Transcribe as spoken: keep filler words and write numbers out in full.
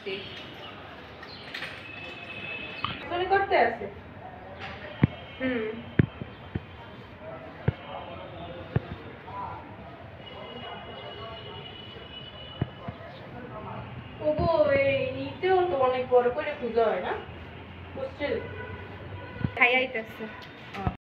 তুমি করতে আছে হুম ওগো এই নিতেও তো অনেক বড় করে পূজা হয় না হোস্টেল খাই আইতেছে